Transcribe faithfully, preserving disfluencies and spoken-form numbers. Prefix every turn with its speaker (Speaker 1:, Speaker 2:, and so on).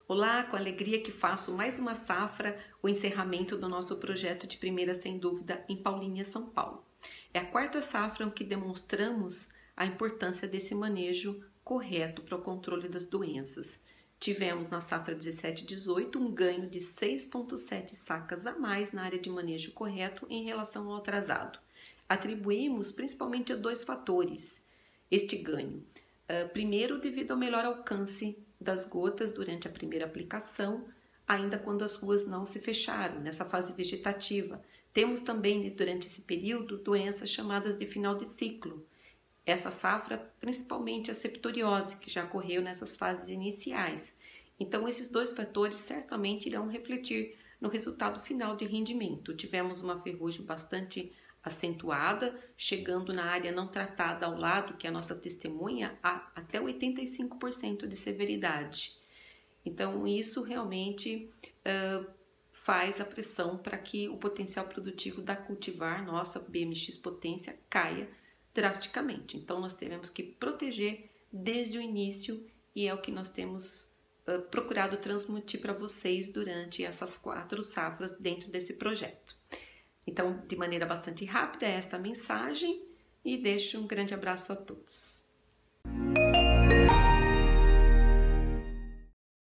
Speaker 1: Olá, com alegria que faço mais uma safra, o encerramento do nosso projeto de primeira sem dúvida em Paulinha, São Paulo. É a quarta safra em que demonstramos a importância desse manejo correto para o controle das doenças. Tivemos na safra dezessete dezoito um ganho de seis vírgula sete sacas a mais na área de manejo correto em relação ao atrasado. Atribuímos principalmente a dois fatores este ganho. Uh, primeiro, devido ao melhor alcance das gotas durante a primeira aplicação, ainda quando as ruas não se fecharam, nessa fase vegetativa. Temos também, durante esse período, doenças chamadas de final de ciclo. Essa safra, principalmente a septoriose, que já ocorreu nessas fases iniciais. Então, esses dois fatores certamente irão refletir no resultado final de rendimento. Tivemos uma ferrugem bastante acentuada, chegando na área não tratada ao lado, que é a nossa testemunha, a até oitenta e cinco por cento de severidade. Então, isso realmente uh, faz a pressão para que o potencial produtivo da cultivar, nossa B M X potência, caia drasticamente. Então, nós teremos que proteger desde o início e é o que nós temos uh, procurado transmitir para vocês durante essas quatro safras dentro desse projeto. Então, de maneira bastante rápida, esta mensagem e deixo um grande abraço a todos.